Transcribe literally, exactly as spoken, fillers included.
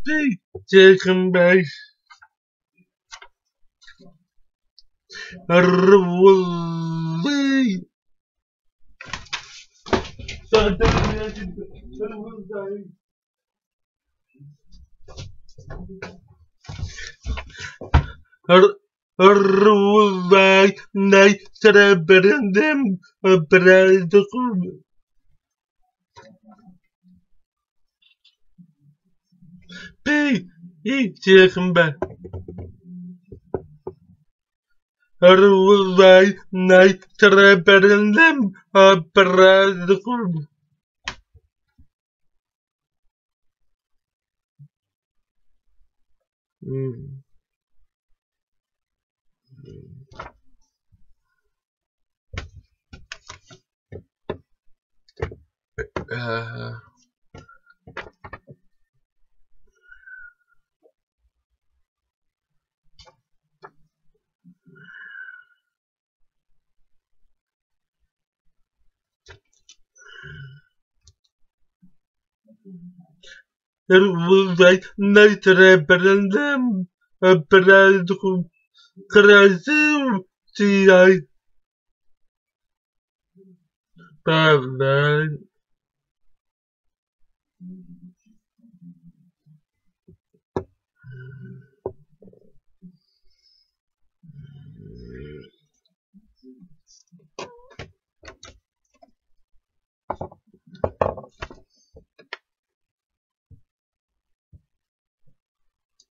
Chicken base. الروضي الروضي ناي تربرندم برادكم بي اي chicken base. الروضي ناي تربرندم برادكم آه. الروضي ناي تربرندم برادكم كراسيم تي اي. Bye bye.